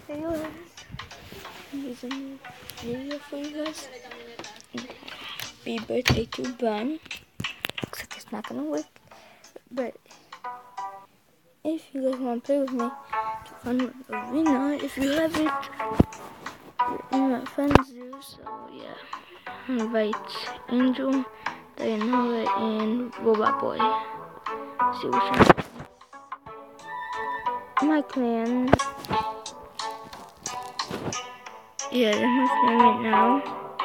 Hey guys, here's a new video for you guys. Happy birthday to Brian. Looks like it's not gonna work, but if you guys want to play with me, fun arena. If you have it, my friends do. So yeah, invite Angel, Diana, and Robot Boy. See which one. My clan. Yeah, that's my clan right now.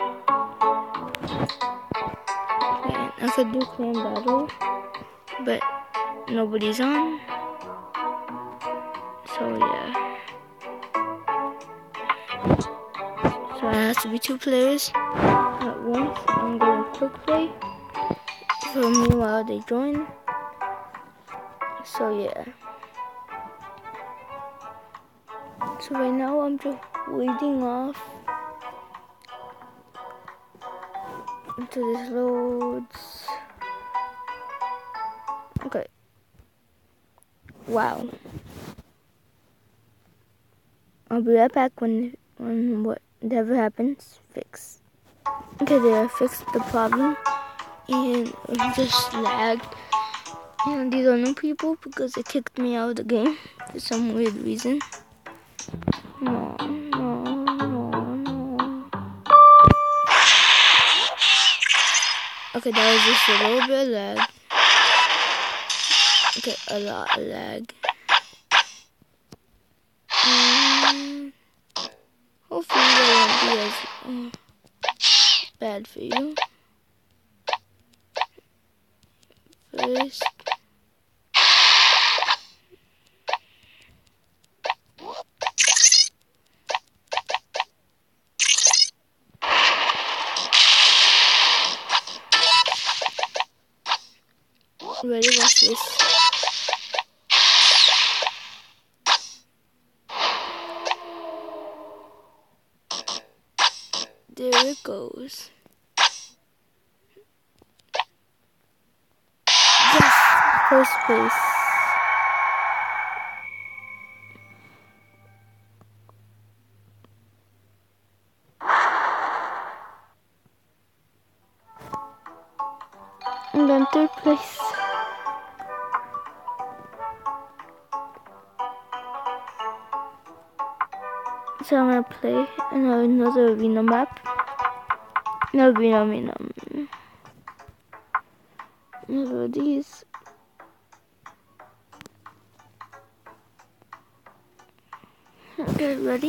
I could do clan battle, but nobody's on. So yeah. So it has to be 2 players at once. I'm gonna quick play for me while they join. So yeah. So right now I'm just waiting off until this loads. Okay. Wow. I'll be right back when whatever happens, fix. Okay, there, I fixed the problem, and it just lagged. And these are new people because it kicked me out of the game for some weird reason. No. Okay, that was just a little bit of lag. Okay, a lot of lag. Hopefully that won't be as bad for you. First. Ready, watch this. There it goes. Yes! First place. And then 3rd place. So I'm gonna play another arena map. No arena. Another of these. Okay, ready?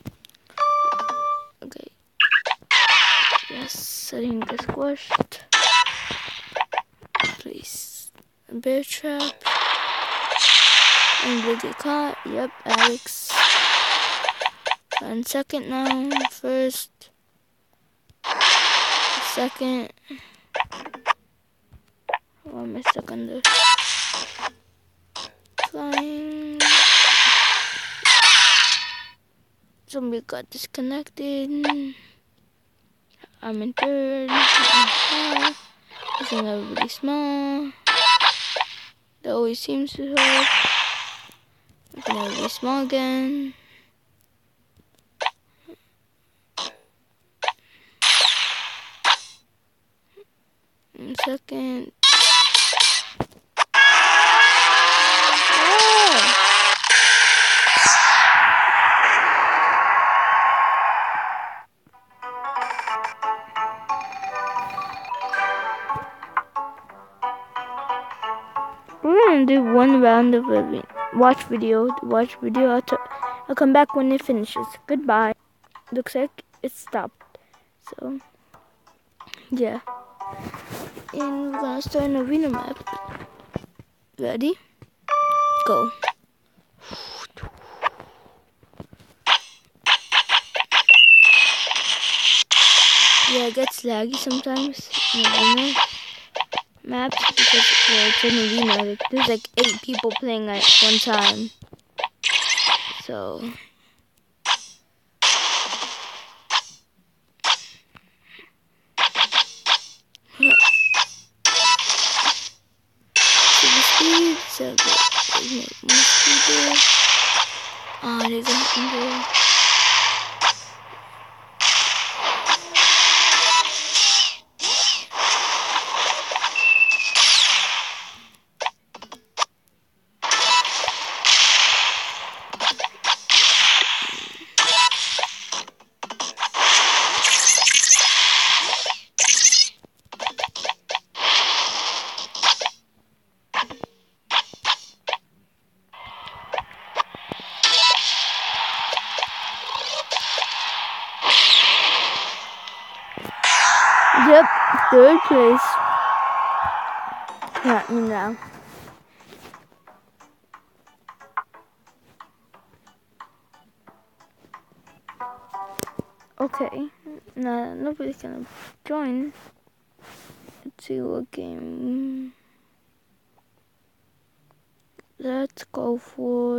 Okay. Yes, setting the squashed. Place a bear trap. And we'll get caught. Yep, Alex. And second now. First. Second. Why am I stuck on the flying? Somebody got disconnected. I'm in 3rd. I think everybody's small. That always seems to help. I think everybody's small again. And second. We're gonna do 1 round of a watch video. I'll come back when it finishes. Goodbye. Looks like it stopped. So yeah. And we're gonna start an arena map. Ready? Go. Yeah, it gets laggy sometimes in arena maps because it's an arena. There's like 8 people playing at one time. So he's in there. Yep, third place. Not me now. Okay, now nobody's gonna join. Let's see what game. Let's go for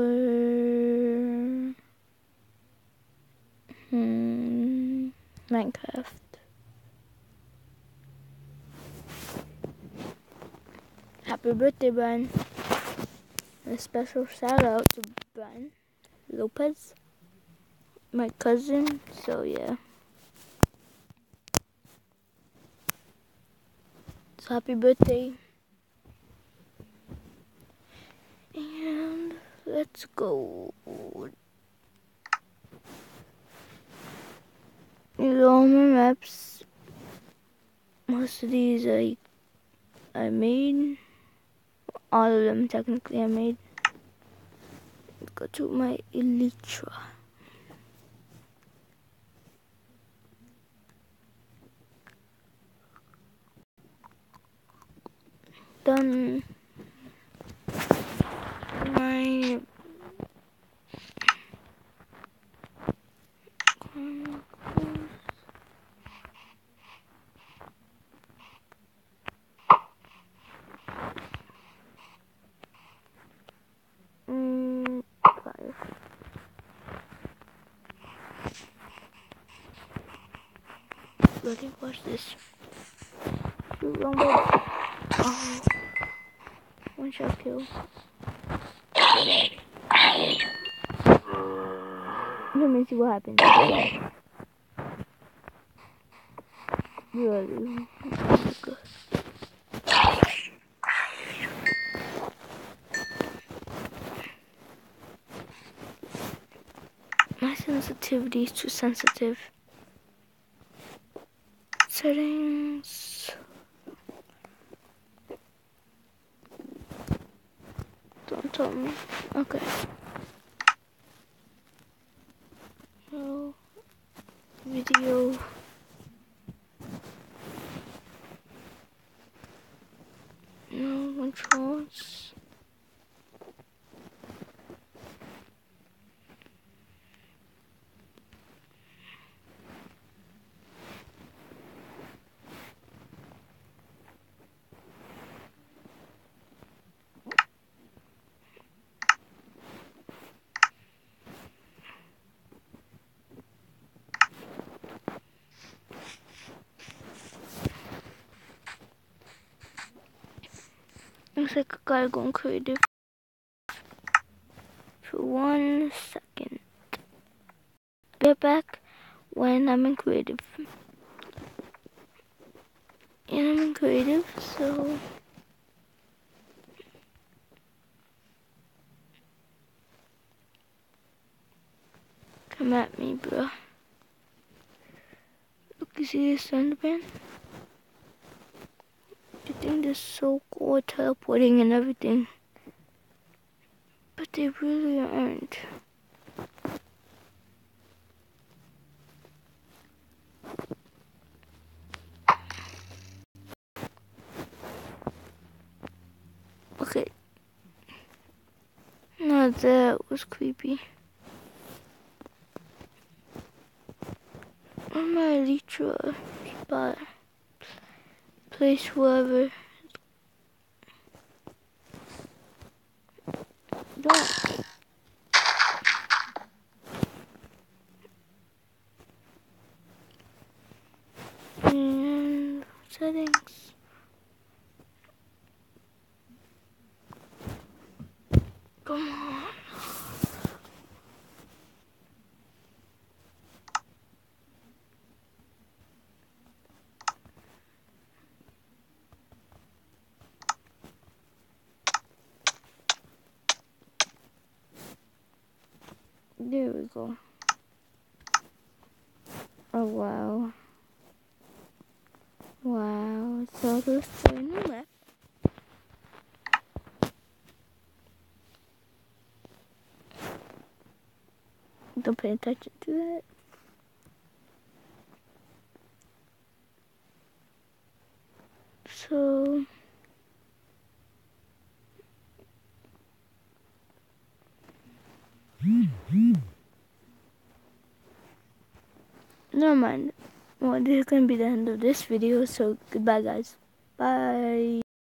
Minecraft. Happy birthday, Brian. A special shout out to Brian Lopez, my cousin. So yeah. So happy birthday. And let's go. These are all my maps. Most of these I made. All of them technically I made. Let's go to my Elytra. Done my ready, watch this. Oh, one shot kill. Let me see what happens. Really? My sensitivity is too sensitive. Settings. Don't tell me. Okay. So, video. No controls. Looks like I gotta go on creative for 1 second. Get back when I'm in creative. And I'm in creative, so come at me, bro. Look, you see this Enderman? You think they're so cool, teleporting and everything, but they really aren't. Okay. No, that was creepy. Where's my Elytra spot? Place wherever. Don't. And settings. Come on. There we go. Oh, wow. Wow. So let's turn left. Don't pay attention to that. So never mind. Well, this is gonna be the end of this video. So goodbye, guys. Bye.